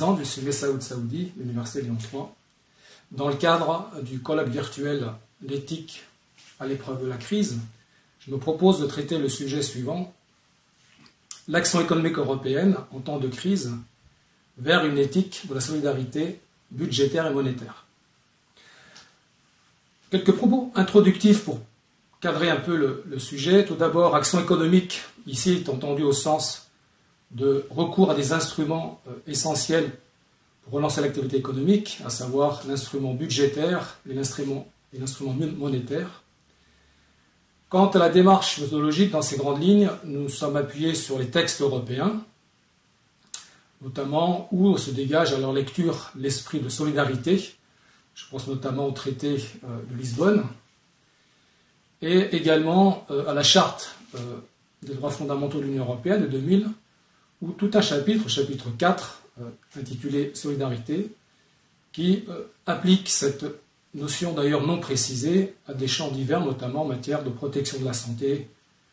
présente, je suis Messaoud Saoudi, de l'Université Lyon 3, dans le cadre du colloque virtuel L'éthique à l'épreuve de la crise. Je me propose de traiter le sujet suivant: l'action économique européenne en temps de crise vers une éthique de la solidarité budgétaire et monétaire. Quelques propos introductifs pour cadrer un peu le sujet. Tout d'abord, action économique, ici est entendu au sens de recours à des instruments essentiels pour relancer l'activité économique, à savoir l'instrument budgétaire et l'instrument monétaire. Quant à la démarche méthodologique, dans ces grandes lignes, nous sommes appuyés sur les textes européens, notamment où se dégage à leur lecture l'esprit de solidarité. Je pense notamment au traité de Lisbonne, et également à la charte des droits fondamentaux de l'Union européenne de 2000, où tout un chapitre, chapitre 4, intitulé Solidarité, qui applique cette notion d'ailleurs non précisée à des champs divers, notamment en matière de protection de la santé,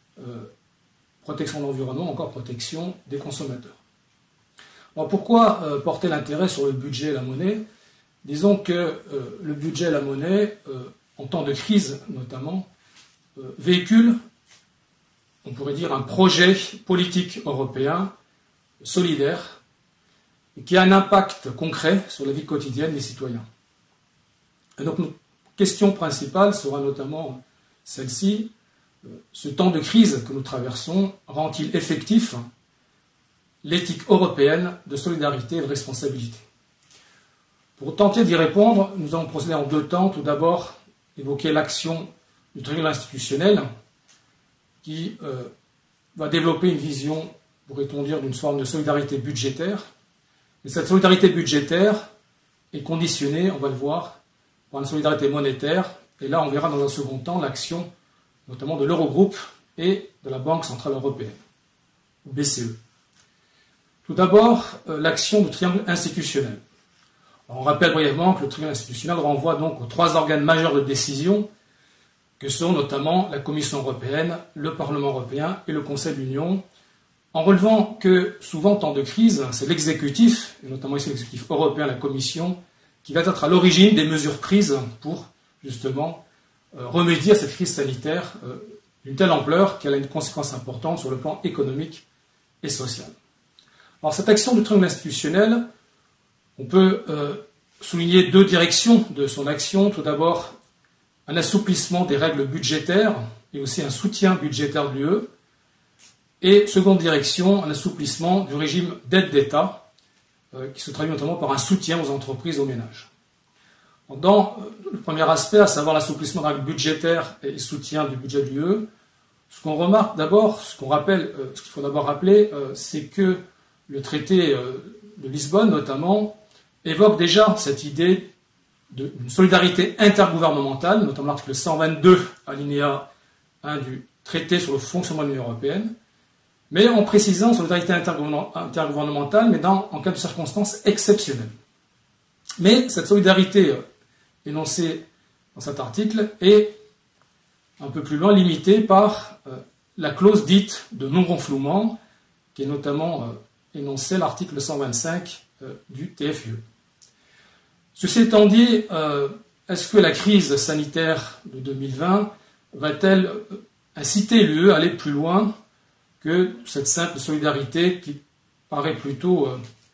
protection de l'environnement, encore protection des consommateurs. Alors pourquoi porter l'intérêt sur le budget et la monnaie? Disons que le budget et la monnaie, en temps de crise notamment, véhiculent, on pourrait dire, un projet politique européen solidaire et qui a un impact concret sur la vie quotidienne des citoyens. Et donc notre question principale sera notamment celle-ci: ce temps de crise que nous traversons rend-il effectif l'éthique européenne de solidarité et de responsabilité? Pour tenter d'y répondre, nous allons procéder en deux temps. Tout d'abord, évoquer l'action du triangle institutionnel qui va développer une vision, pourrait-on dire, d'une forme de solidarité budgétaire. Et cette solidarité budgétaire est conditionnée, on va le voir, par une solidarité monétaire. Et là, on verra dans un second temps l'action notamment de l'Eurogroupe et de la Banque Centrale Européenne, ou BCE. Tout d'abord, l'action du triangle institutionnel. On rappelle brièvement que le triangle institutionnel renvoie donc aux trois organes majeurs de décision que sont notamment la Commission européenne, le Parlement européen et le Conseil de l'Union, en relevant que souvent en temps de crise, c'est l'exécutif, et notamment ici l'exécutif européen, la Commission, qui va être à l'origine des mesures prises pour justement remédier à cette crise sanitaire d'une telle ampleur qu'elle a une conséquence importante sur le plan économique et social. Alors cette action du triangle institutionnel, on peut souligner deux directions de son action. Tout d'abord, un assouplissement des règles budgétaires et aussi un soutien budgétaire de l'UE. Et seconde direction, un assouplissement du régime d'aide d'État, qui se traduit notamment par un soutien aux entreprises et aux ménages. Dans le premier aspect, à savoir l'assouplissement des règles budgétaires et le soutien du budget de l'UE, ce qu'on remarque d'abord, ce qu'il faut d'abord rappeler, c'est que le traité de Lisbonne, notamment, évoque déjà cette idée d'une solidarité intergouvernementale, notamment l'article 122, alinéa 1 du traité sur le fonctionnement de l'Union européenne, mais en précisant solidarité intergouvernementale, mais en cas de circonstances exceptionnelles. Mais cette solidarité énoncée dans cet article est un peu plus loin limitée par la clause dite de non-renflouement, qui est notamment énoncée à l'article 125 du TFUE. Ceci étant dit, est-ce que la crise sanitaire de 2020 va-t-elle inciter l'UE à aller plus loin que cette simple solidarité qui paraît plutôt,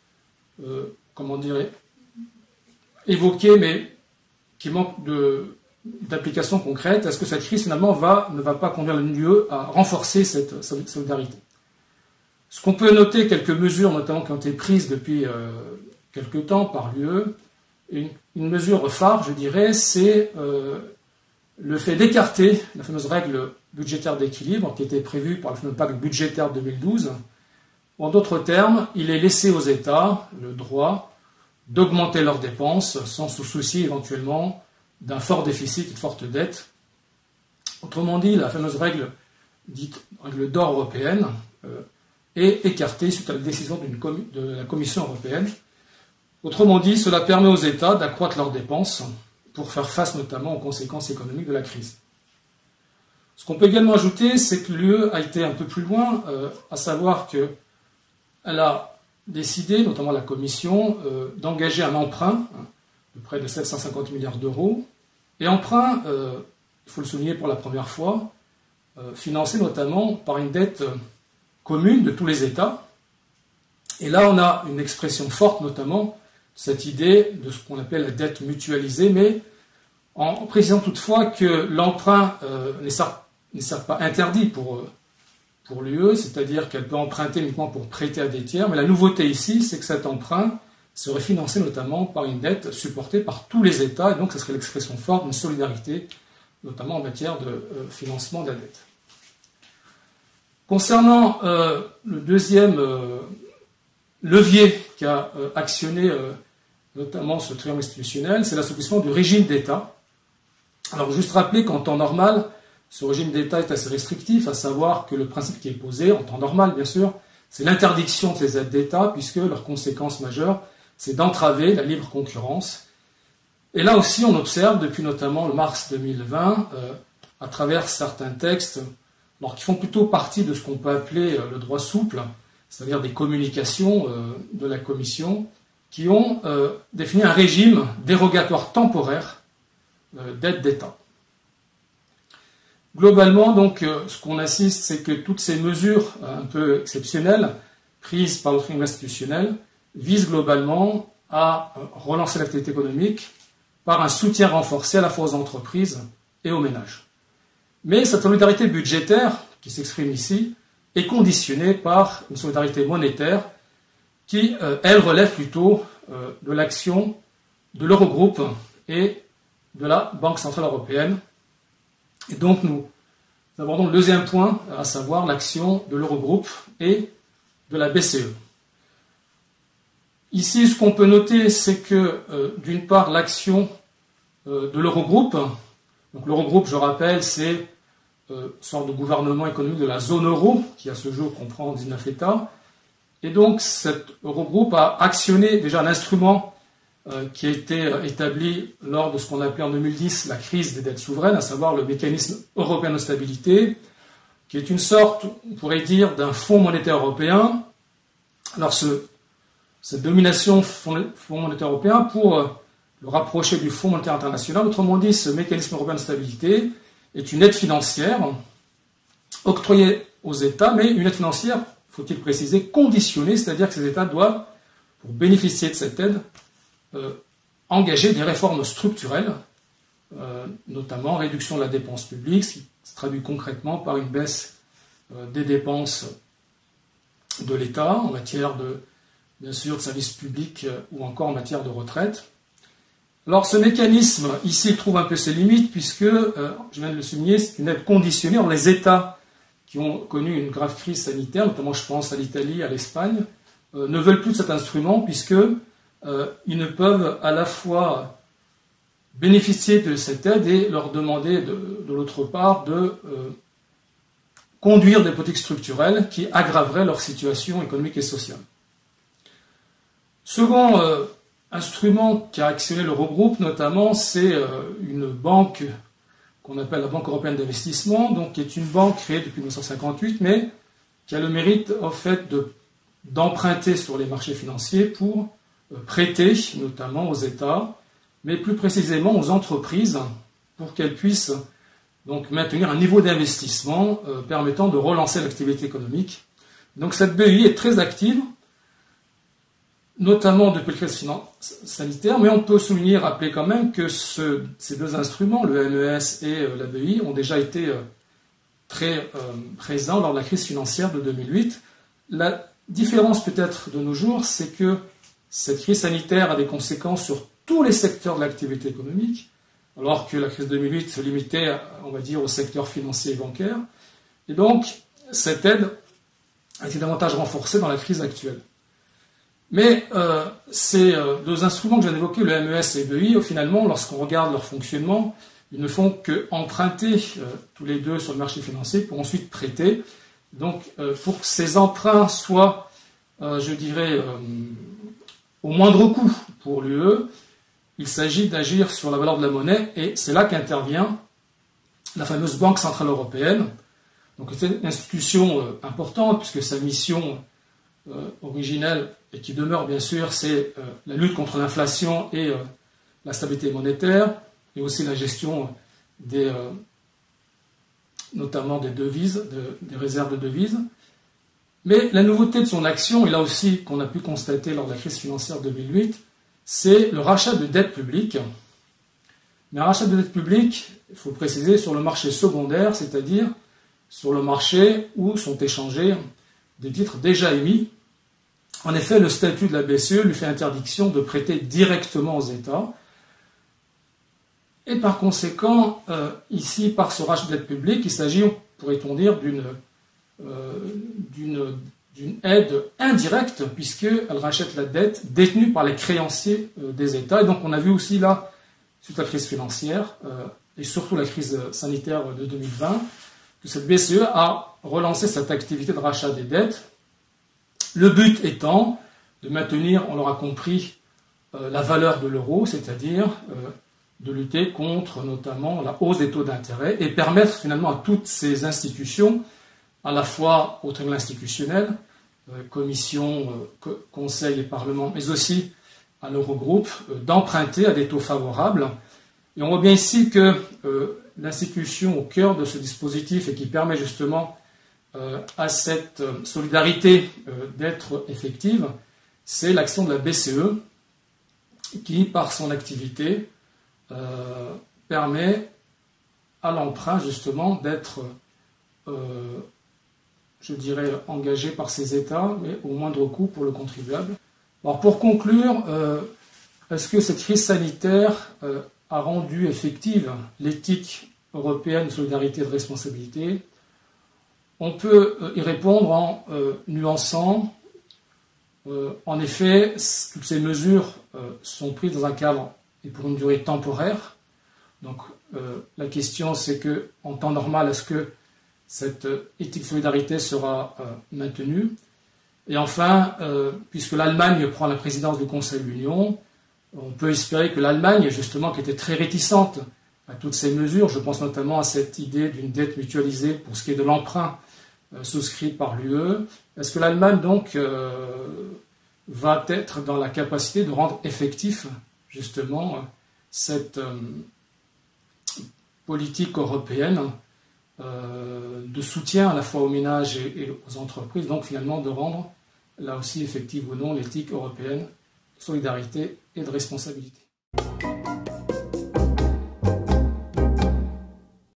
évoquée, mais qui manque d'application concrète? Est-ce que cette crise finalement ne va pas conduire l'UE à renforcer cette solidarité? Ce qu'on peut noter, quelques mesures notamment qui ont été prises depuis quelque temps par l'UE, une mesure phare, je dirais, c'est le fait d'écarter la fameuse règle budgétaire d'équilibre qui était prévue par le fameux pacte budgétaire de 2012. En d'autres termes, il est laissé aux États le droit d'augmenter leurs dépenses sans se soucier éventuellement d'un fort déficit et de forte dette. Autrement dit, la fameuse règle dite règle d'or européenne est écartée suite à la décision de la Commission européenne. Autrement dit, cela permet aux États d'accroître leurs dépenses pour faire face notamment aux conséquences économiques de la crise. Ce qu'on peut également ajouter, c'est que l'UE a été un peu plus loin, à savoir qu'elle a décidé, notamment la Commission, d'engager un emprunt de près de 750 milliards d'euros. Et emprunt, il faut le souligner pour la première fois, financé notamment par une dette commune de tous les États. Et là, on a une expression forte, notamment, cette idée de ce qu'on appelle la dette mutualisée, mais en précisant toutefois que l'emprunt n'est certes pas interdit pour l'UE, c'est-à-dire qu'elle peut emprunter uniquement pour prêter à des tiers, mais la nouveauté ici, c'est que cet emprunt serait financé notamment par une dette supportée par tous les États, et donc ce serait l'expression forte d'une solidarité, notamment en matière de financement de la dette. Concernant le deuxième levier qu'a actionné notamment ce triangle institutionnel, c'est l'assouplissement du régime d'État. Alors juste rappeler qu'en temps normal, ce régime d'État est assez restrictif, à savoir que le principe qui est posé, en temps normal bien sûr, c'est l'interdiction de ces aides d'État, puisque leur conséquence majeure, c'est d'entraver la libre concurrence. Et là aussi, on observe, depuis notamment le mars 2020, à travers certains textes, alors qui font plutôt partie de ce qu'on peut appeler le droit souple, c'est-à-dire des communications de la Commission, qui ont défini un régime dérogatoire temporaire d'aide d'État. Globalement, donc, ce qu'on assiste, c'est que toutes ces mesures un peu exceptionnelles prises par le triangle institutionnel visent globalement à relancer l'activité économique par un soutien renforcé à la fois aux entreprises et aux ménages. Mais cette solidarité budgétaire, qui s'exprime ici, est conditionnée par une solidarité monétaire qui, elle, relève plutôt de l'action de l'Eurogroupe et de la Banque Centrale Européenne. Et donc, nous abordons le deuxième point, à savoir l'action de l'Eurogroupe et de la BCE. Ici, ce qu'on peut noter, c'est que, d'une part, l'action de l'Eurogroupe, donc l'Eurogroupe, je rappelle, c'est une sorte de gouvernement économique de la zone euro, qui à ce jour comprend 19 États, et donc cet Eurogroupe a actionné déjà un instrument qui a été établi lors de ce qu'on appelait en 2010 la crise des dettes souveraines, à savoir le mécanisme européen de stabilité, qui est une sorte, on pourrait dire, d'un fonds monétaire européen. Alors cette domination fonds monétaire européen, pour le rapprocher du Fonds monétaire international, autrement dit, ce mécanisme européen de stabilité est une aide financière octroyée aux États, mais une aide financière, faut-il préciser, conditionnée, c'est-à-dire que ces États doivent, pour bénéficier de cette aide, engager des réformes structurelles, notamment réduction de la dépense publique, ce qui se traduit concrètement par une baisse des dépenses de l'État en matière bien sûr, de services publics ou encore en matière de retraite. Alors ce mécanisme, ici, il trouve un peu ses limites puisque, je viens de le souligner, c'est une aide conditionnée. Alors, les États qui ont connu une grave crise sanitaire, notamment je pense à l'Italie, à l'Espagne, ne veulent plus de cet instrument puisque ils ne peuvent à la fois bénéficier de cette aide et leur demander de l'autre part de conduire des politiques structurelles qui aggraveraient leur situation économique et sociale. Second instrument qui a actionné l'Eurogroupe, notamment, c'est une banque qu'on appelle la Banque européenne d'investissement, donc qui est une banque créée depuis 1958, mais qui a le mérite, en fait, d'emprunter sur les marchés financiers pour prêter, notamment aux États, mais plus précisément aux entreprises, pour qu'elles puissent donc maintenir un niveau d'investissement permettant de relancer l'activité économique. Donc cette BEI est très active, notamment depuis la crise sanitaire, mais on peut souligner, rappeler quand même que ces deux instruments, le MES et la BEI, ont déjà été très présents lors de la crise financière de 2008. La différence peut-être de nos jours, c'est que cette crise sanitaire a des conséquences sur tous les secteurs de l'activité économique, alors que la crise 2008 se limitait, on va dire, au secteur financier et bancaire. Et donc, cette aide a été davantage renforcée dans la crise actuelle. Mais ces deux instruments que je viens d'évoquer, le MES et le BEI, finalement, lorsqu'on regarde leur fonctionnement, ils ne font qu'emprunter tous les deux sur le marché financier pour ensuite prêter. Donc, pour que ces emprunts soient, je dirais, au moindre coût pour l'UE, il s'agit d'agir sur la valeur de la monnaie, et c'est là qu'intervient la fameuse Banque Centrale Européenne. Donc c'est une institution importante, puisque sa mission originelle et qui demeure bien sûr, c'est la lutte contre l'inflation et la stabilité monétaire, et aussi la gestion notamment des devises, des réserves de devises. Mais la nouveauté de son action, et là aussi qu'on a pu constater lors de la crise financière 2008, c'est le rachat de dettes publiques. Mais un rachat de dettes publiques, il faut préciser, sur le marché secondaire, c'est-à-dire sur le marché où sont échangés des titres déjà émis. En effet, le statut de la BCE lui fait interdiction de prêter directement aux États. Et par conséquent, ici, par ce rachat de dette publique, il s'agit, pourrait-on dire, d'une aide indirecte, puisqu'elle rachète la dette détenue par les créanciers des États. Et donc on a vu aussi là, suite à la crise financière, et surtout la crise sanitaire de 2020, que cette BCE a relancé cette activité de rachat des dettes. Le but étant de maintenir, on l'aura compris, la valeur de l'euro, c'est-à-dire de lutter contre notamment la hausse des taux d'intérêt et permettre finalement à toutes ces institutions, à la fois au tribunal institutionnel, commission, conseil et parlement, mais aussi à l'Eurogroupe, d'emprunter à des taux favorables. Et on voit bien ici que l'institution au cœur de ce dispositif et qui permet justement à cette solidarité d'être effective, c'est l'action de la BCE qui, par son activité, permet à l'emprunt justement d'être, je dirais, engagé par ces États, mais au moindre coût pour le contribuable. Alors pour conclure, est-ce que cette crise sanitaire a rendu effective l'éthique européenne de solidarité et de responsabilité? On peut y répondre en nuançant. En effet, toutes ces mesures sont prises dans un cadre et pour une durée temporaire. Donc la question c'est que, en temps normal, est-ce que cette éthique de solidarité sera maintenue? Et enfin, puisque l'Allemagne prend la présidence du Conseil de l'Union, on peut espérer que l'Allemagne, justement, qui était très réticente à toutes ces mesures, je pense notamment à cette idée d'une dette mutualisée pour ce qui est de l'emprunt souscrit par l'UE, est-ce que l'Allemagne, donc, va être dans la capacité de rendre effectif, justement, cette politique européenne de soutien à la fois aux ménages et aux entreprises, donc finalement de rendre là aussi effective ou non l'éthique européenne de solidarité et de responsabilité.